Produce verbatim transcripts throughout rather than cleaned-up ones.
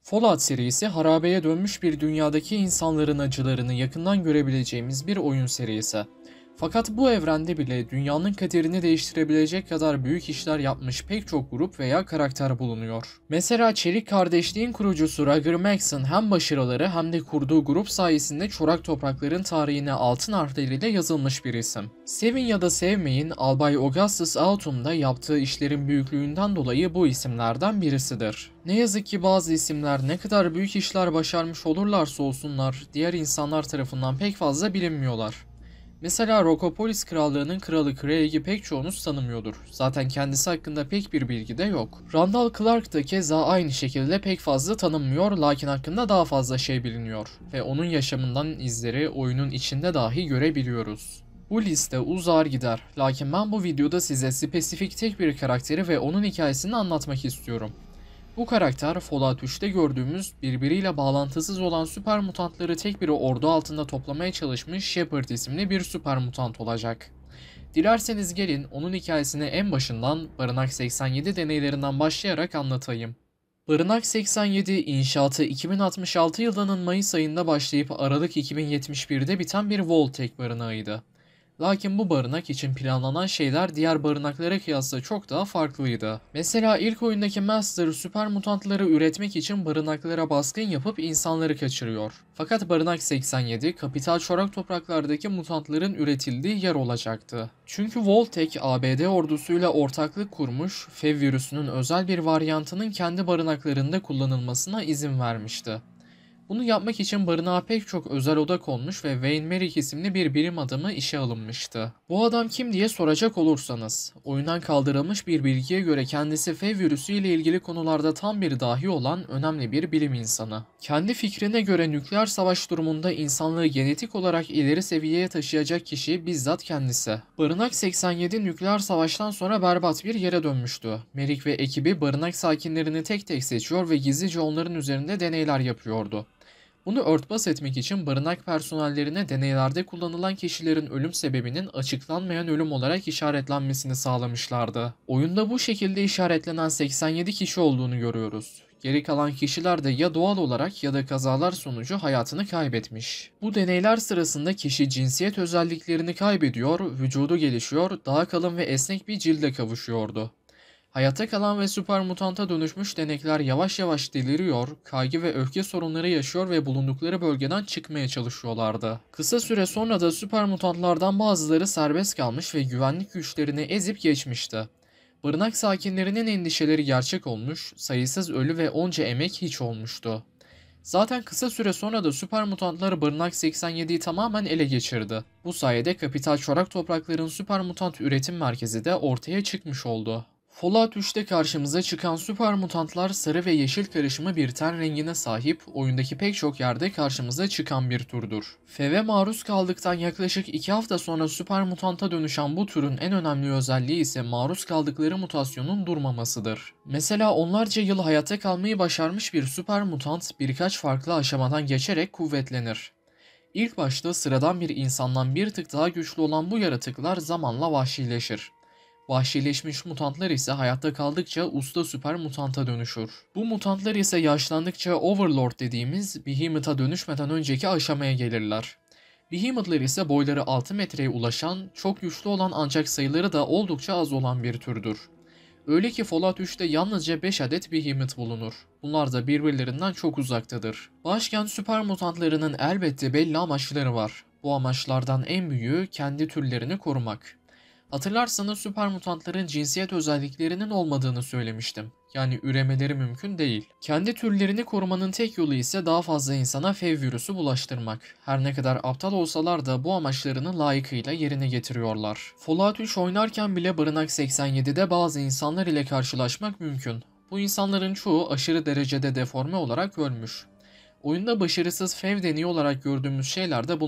Fallout serisi harabeye dönmüş bir dünyadaki insanların acılarını yakından görebileceğimiz bir oyun serisi. Fakat bu evrende bile dünyanın kaderini değiştirebilecek kadar büyük işler yapmış pek çok grup veya karakter bulunuyor. Mesela Çelik Kardeşliğin kurucusu Roger Maxson hem başarıları hem de kurduğu grup sayesinde çorak toprakların tarihine altın harfleriyle yazılmış bir isim. Sevin ya da sevmeyin, Albay Augustus Autumn da yaptığı işlerin büyüklüğünden dolayı bu isimlerden birisidir. Ne yazık ki bazı isimler ne kadar büyük işler başarmış olurlarsa olsunlar, diğer insanlar tarafından pek fazla bilinmiyorlar. Mesela Rokopolis Krallığı'nın kralı Craig'i pek çoğunuz tanımıyordur. Zaten kendisi hakkında pek bir bilgi de yok. Randall Clark da keza aynı şekilde pek fazla tanınmıyor, lakin hakkında daha fazla şey biliniyor. Ve onun yaşamından izleri oyunun içinde dahi görebiliyoruz. Bu liste uzar gider, lakin ben bu videoda size spesifik tek bir karakteri ve onun hikayesini anlatmak istiyorum. Bu karakter Fallout üçte gördüğümüz birbiriyle bağlantısız olan süper mutantları tek bir ordu altında toplamaya çalışmış Shepard isimli bir süper mutant olacak. Dilerseniz gelin onun hikayesini en başından Barınak seksen yedi deneylerinden başlayarak anlatayım. Barınak seksen yedi inşaatı iki bin altmış altı yılının Mayıs ayında başlayıp Aralık iki bin yetmiş birde biten bir Vault-Tec barınağıydı. Lakin bu barınak için planlanan şeyler diğer barınaklara kıyasla çok daha farklıydı. Mesela ilk oyundaki Master süper mutantları üretmek için barınaklara baskın yapıp insanları kaçırıyor. Fakat Barınak seksen yedi, kapital çorak topraklardaki mutantların üretildiği yer olacaktı. Çünkü Vault-Tec A B D ordusuyla ortaklık kurmuş, Fev virüsünün özel bir varyantının kendi barınaklarında kullanılmasına izin vermişti. Bunu yapmak için barınağa pek çok özel oda konmuş ve Wayne Merrick isimli bir bilim adamı işe alınmıştı. Bu adam kim diye soracak olursanız, oyundan kaldırılmış bir bilgiye göre kendisi Fev virüsü ile ilgili konularda tam bir dahi olan önemli bir bilim insanı. Kendi fikrine göre nükleer savaş durumunda insanlığı genetik olarak ileri seviyeye taşıyacak kişi bizzat kendisi. Barınak seksen yedi nükleer savaştan sonra berbat bir yere dönmüştü. Merrick ve ekibi barınak sakinlerini tek tek seçiyor ve gizlice onların üzerinde deneyler yapıyordu. Bunu örtbas etmek için barınak personellerine deneylerde kullanılan kişilerin ölüm sebebinin açıklanmayan ölüm olarak işaretlenmesini sağlamışlardı. Oyunda bu şekilde işaretlenen seksen yedi kişi olduğunu görüyoruz. Geri kalan kişiler de ya doğal olarak ya da kazalar sonucu hayatını kaybetmiş. Bu deneyler sırasında kişi cinsiyet özelliklerini kaybediyor, vücudu gelişiyor, daha kalın ve esnek bir cilde kavuşuyordu. Hayatta kalan ve süper mutanta dönüşmüş denekler yavaş yavaş deliriyor, kaygı ve öfke sorunları yaşıyor ve bulundukları bölgeden çıkmaya çalışıyorlardı. Kısa süre sonra da süper mutantlardan bazıları serbest kalmış ve güvenlik güçlerini ezip geçmişti. Barınak sakinlerinin endişeleri gerçek olmuş, sayısız ölü ve onca emek hiç olmuştu. Zaten kısa süre sonra da süper mutantlar Barınak seksen yediyi tamamen ele geçirdi. Bu sayede kapital çorak toprakların süper mutant üretim merkezi de ortaya çıkmış oldu. Fallout üçte karşımıza çıkan süper mutantlar sarı ve yeşil karışımı bir ten rengine sahip, oyundaki pek çok yerde karşımıza çıkan bir türdür. Fev'e maruz kaldıktan yaklaşık iki hafta sonra süper mutanta dönüşen bu türün en önemli özelliği ise maruz kaldıkları mutasyonun durmamasıdır. Mesela onlarca yıl hayatta kalmayı başarmış bir süper mutant birkaç farklı aşamadan geçerek kuvvetlenir. İlk başta sıradan bir insandan bir tık daha güçlü olan bu yaratıklar zamanla vahşileşir. Vahşileşmiş mutantlar ise hayatta kaldıkça usta süper mutanta dönüşür. Bu mutantlar ise yaşlandıkça Overlord dediğimiz Behemoth'a dönüşmeden önceki aşamaya gelirler. Behemoth'lar ise boyları altı metreye ulaşan, çok güçlü olan ancak sayıları da oldukça az olan bir türdür. Öyle ki Fallout üçte yalnızca beş adet Behemoth bulunur. Bunlar da birbirlerinden çok uzaktadır. Başken süper mutantlarının elbette belli amaçları var. Bu amaçlardan en büyüğü kendi türlerini korumak. Hatırlarsanız süper mutantların cinsiyet özelliklerinin olmadığını söylemiştim. Yani üremeleri mümkün değil. Kendi türlerini korumanın tek yolu ise daha fazla insana Fev virüsü bulaştırmak. Her ne kadar aptal olsalar da bu amaçlarını layıkıyla yerine getiriyorlar. Fallout üç oynarken bile Barınak seksen yedide bazı insanlar ile karşılaşmak mümkün. Bu insanların çoğu aşırı derecede deforme olarak ölmüş. Oyunda başarısız Fev deneyi olarak gördüğümüz şeyler de bunlar.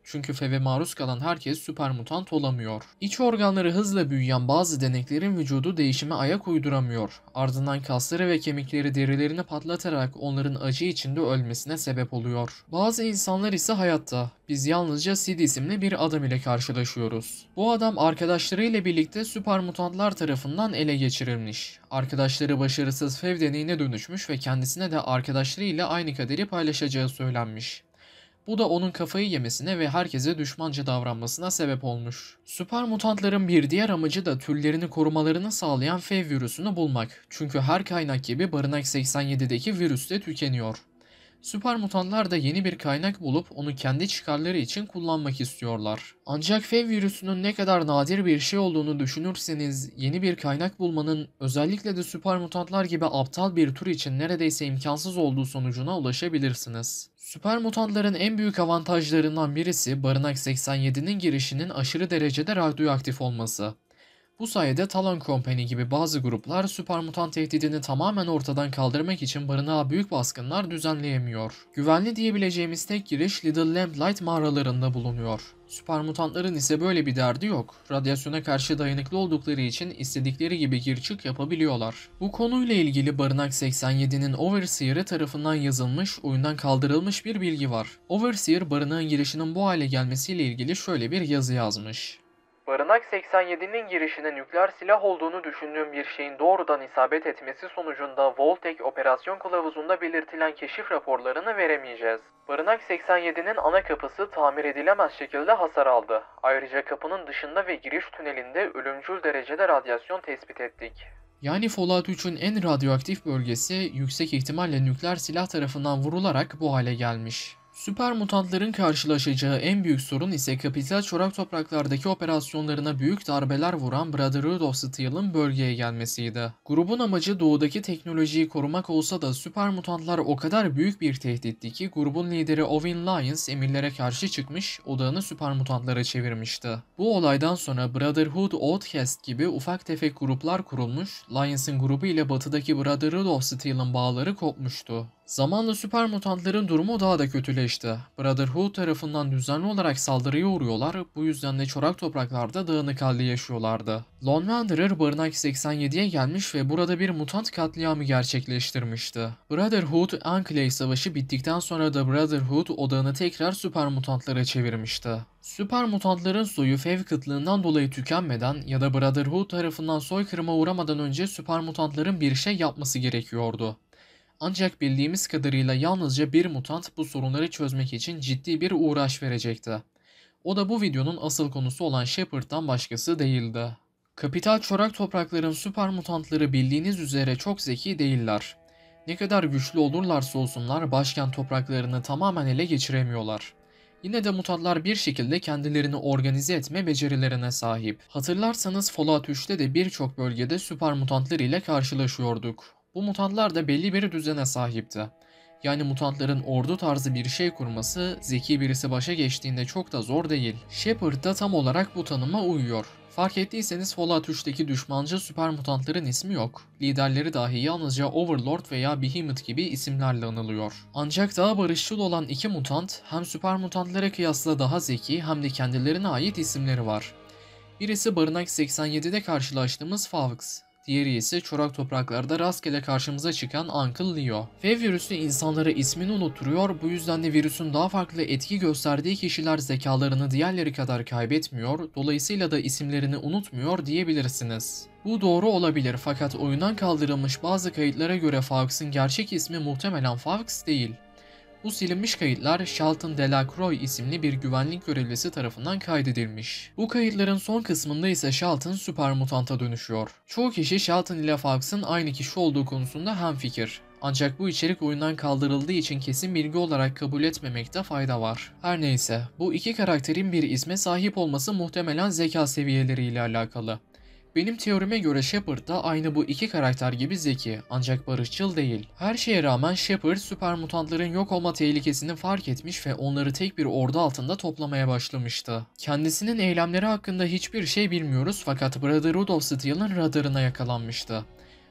Çünkü F E V'e maruz kalan herkes süper mutant olamıyor. İç organları hızla büyüyen bazı deneklerin vücudu değişime ayak uyduramıyor. Ardından kasları ve kemikleri derilerini patlatarak onların acı içinde ölmesine sebep oluyor. Bazı insanlar ise hayatta. Biz yalnızca Sid isimli bir adam ile karşılaşıyoruz. Bu adam arkadaşlarıyla birlikte süper mutantlar tarafından ele geçirilmiş. Arkadaşları başarısız F E V deneyine dönüşmüş ve kendisine de arkadaşlarıyla aynı kaderi paylaşacağı söylenmiş. Bu da onun kafayı yemesine ve herkese düşmanca davranmasına sebep olmuş. Süper mutantların bir diğer amacı da türlerini korumalarını sağlayan F E V virüsünü bulmak. Çünkü her kaynak gibi Barınak seksen yedideki virüs de tükeniyor. Süper mutantlar da yeni bir kaynak bulup onu kendi çıkarları için kullanmak istiyorlar. Ancak F E V virüsünün ne kadar nadir bir şey olduğunu düşünürseniz yeni bir kaynak bulmanın özellikle de süper mutantlar gibi aptal bir tür için neredeyse imkansız olduğu sonucuna ulaşabilirsiniz. Süper mutantların en büyük avantajlarından birisi Barınak seksen yedinin girişinin aşırı derecede radyoaktif olması. Bu sayede Talon Company gibi bazı gruplar süper mutant tehdidini tamamen ortadan kaldırmak için barınağa büyük baskınlar düzenleyemiyor. Güvenli diyebileceğimiz tek giriş Little Lamplight mağaralarında bulunuyor. Süper mutantların ise böyle bir derdi yok. Radyasyona karşı dayanıklı oldukları için istedikleri gibi gir çık yapabiliyorlar. Bu konuyla ilgili Barınak seksen yedinin Overseer'ı tarafından yazılmış, oyundan kaldırılmış bir bilgi var. Overseer, barınağın girişinin bu hale gelmesiyle ilgili şöyle bir yazı yazmış. Barınak seksen yedinin girişine nükleer silah olduğunu düşündüğüm bir şeyin doğrudan isabet etmesi sonucunda Voltek operasyon kılavuzunda belirtilen keşif raporlarını veremeyeceğiz. Barınak seksen yedinin ana kapısı tamir edilemez şekilde hasar aldı. Ayrıca kapının dışında ve giriş tünelinde ölümcül derecede radyasyon tespit ettik. Yani Fallout üçün en radyoaktif bölgesi yüksek ihtimalle nükleer silah tarafından vurularak bu hale gelmiş. Süper mutantların karşılaşacağı en büyük sorun ise kapital çorak topraklardaki operasyonlarına büyük darbeler vuran Brotherhood of Steel'ın bölgeye gelmesiydi. Grubun amacı doğudaki teknolojiyi korumak olsa da süper mutantlar o kadar büyük bir tehditti ki grubun lideri Owen Lyons emirlere karşı çıkmış, odağını süper mutantlara çevirmişti. Bu olaydan sonra Brotherhood Outcast gibi ufak tefek gruplar kurulmuş, Lyons'ın grubu ile batıdaki Brotherhood of Steel'ın bağları kopmuştu. Zamanla süper mutantların durumu daha da kötüleşti. Brotherhood tarafından düzenli olarak saldırıya uğruyorlar, bu yüzden de çorak topraklarda dağınık halde yaşıyorlardı. Lone Wanderer Barınak seksen yediye gelmiş ve burada bir mutant katliamı gerçekleştirmişti. Brotherhood Enclave Savaşı bittikten sonra da Brotherhood odağını tekrar süper mutantlara çevirmişti. Süper mutantların soyu F E V kıtlığından dolayı tükenmeden ya da Brotherhood tarafından soykırıma uğramadan önce süper mutantların bir şey yapması gerekiyordu. Ancak bildiğimiz kadarıyla yalnızca bir mutant bu sorunları çözmek için ciddi bir uğraş verecekti. O da bu videonun asıl konusu olan Shepard'dan başkası değildi. Kapital çorak toprakların süper mutantları bildiğiniz üzere çok zeki değiller. Ne kadar güçlü olurlarsa olsunlar başkent topraklarını tamamen ele geçiremiyorlar. Yine de mutantlar bir şekilde kendilerini organize etme becerilerine sahip. Hatırlarsanız Fallout üçte de birçok bölgede süper mutantlar ile karşılaşıyorduk. Bu mutantlar da belli bir düzene sahipti. Yani mutantların ordu tarzı bir şey kurması, zeki birisi başa geçtiğinde çok da zor değil. Shepard da tam olarak bu tanıma uyuyor. Fark ettiyseniz Fallout üçteki düşmancı süper mutantların ismi yok. Liderleri dahi yalnızca Overlord veya Behemoth gibi isimlerle anılıyor. Ancak daha barışçıl olan iki mutant hem süper mutantlara kıyasla daha zeki hem de kendilerine ait isimleri var. Birisi Barınak seksen yedide karşılaştığımız Fawkes. Diğeri ise çorak topraklarda rastgele karşımıza çıkan Uncle Leo. F E V virüsü insanlara ismini unutturuyor, bu yüzden de virüsün daha farklı etki gösterdiği kişiler zekalarını diğerleri kadar kaybetmiyor, dolayısıyla da isimlerini unutmuyor diyebilirsiniz. Bu doğru olabilir fakat oyundan kaldırılmış bazı kayıtlara göre Fawkes'ın gerçek ismi muhtemelen Fawkes değil. Bu silinmiş kayıtlar Shelton Delacroix isimli bir güvenlik görevlisi tarafından kaydedilmiş. Bu kayıtların son kısmında ise Shelton süper mutanta dönüşüyor. Çoğu kişi Shelton ile Fawkes'ın aynı kişi olduğu konusunda hemfikir. Ancak bu içerik oyundan kaldırıldığı için kesin bilgi olarak kabul etmemekte fayda var. Her neyse, bu iki karakterin bir isme sahip olması muhtemelen zeka seviyeleriyle alakalı. Benim teorime göre Shepard da aynı bu iki karakter gibi zeki, ancak barışçıl değil. Her şeye rağmen Shepard süper mutantların yok olma tehlikesini fark etmiş ve onları tek bir ordu altında toplamaya başlamıştı. Kendisinin eylemleri hakkında hiçbir şey bilmiyoruz fakat Brotherhood of Steel'ın radarına yakalanmıştı.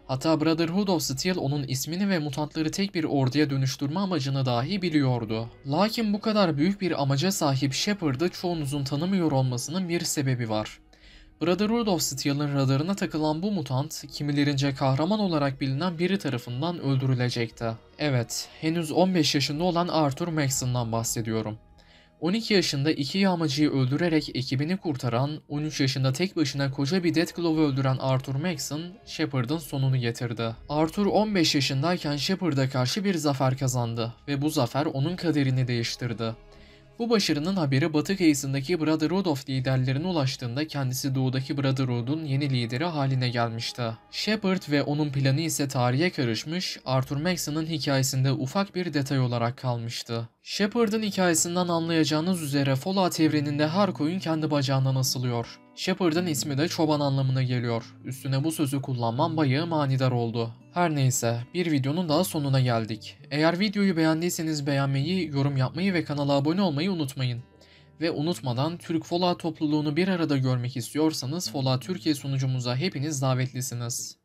Hatta Brotherhood of Steel onun ismini ve mutantları tek bir orduya dönüştürme amacını dahi biliyordu. Lakin bu kadar büyük bir amaca sahip Shepard'ı çoğunuzun tanımıyor olmasının bir sebebi var. Brotherhood of Steel'in radarına takılan bu mutant, kimilerince kahraman olarak bilinen biri tarafından öldürülecekti. Evet, henüz on beş yaşında olan Arthur Maxon'dan bahsediyorum. on iki yaşında iki yağmacıyı öldürerek ekibini kurtaran, on üç yaşında tek başına koca bir Deathglow'u öldüren Arthur Maxon, Shepard'ın sonunu getirdi. Arthur on beş yaşındayken Shepard'a karşı bir zafer kazandı ve bu zafer onun kaderini değiştirdi. Bu başarının haberi Batı kıyısındaki Brotherhood of liderlerine ulaştığında kendisi doğudaki Brotherhood'un yeni lideri haline gelmişti. Shepard ve onun planı ise tarihe karışmış, Arthur Maxon'ın hikayesinde ufak bir detay olarak kalmıştı. Shepard'ın hikayesinden anlayacağınız üzere Fallout evreninde her koyun kendi bacağından asılıyor. Shepard'ın ismi de çoban anlamına geliyor. Üstüne bu sözü kullanmam bayağı manidar oldu. Her neyse, bir videonun daha sonuna geldik. Eğer videoyu beğendiyseniz beğenmeyi, yorum yapmayı ve kanala abone olmayı unutmayın. Ve unutmadan Türk Fallout topluluğunu bir arada görmek istiyorsanız Fallout Türkiye sunucumuza hepiniz davetlisiniz.